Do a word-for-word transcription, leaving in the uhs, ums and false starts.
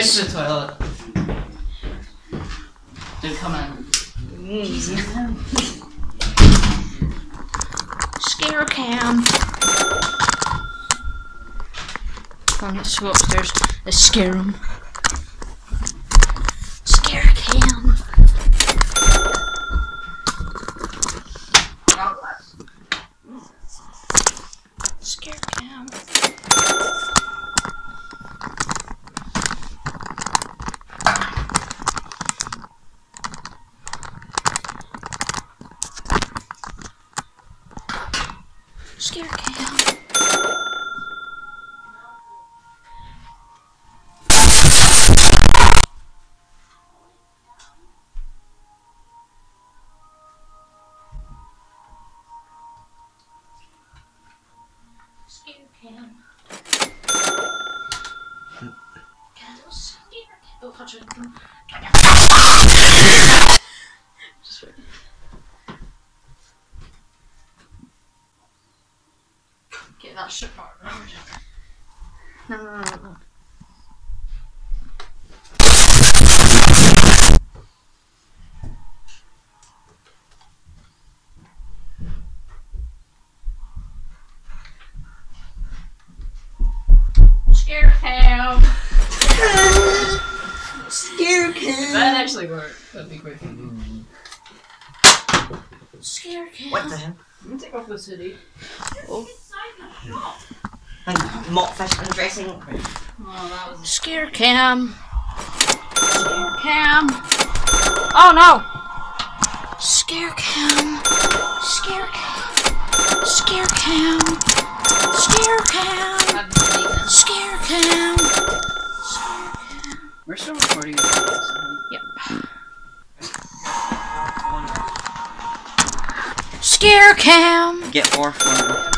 to the toilet. Dude, come in. Mm. Scare cam. Come on, let's go upstairs. Let's scare him. Scare cam. Scare cam. Scare cam. Scare cam. Candles. Scare cam. Don't touch anything. Just wait. Get that shit part around. No, no, no, no. Scare cam. Scare cam. That'd actually work. That'd be great. Mm. Scare cam. What the hell? I'm gonna take off this hoodie. Oh. And mop fish and dressing. Oh, that was. Scare cam. Scare cam. Oh no. Scare cam. Scare cam. Scare cam. Scare cam. Scare cam. Scare cam. We're still recording. Yep. Scare cam. Get more fun.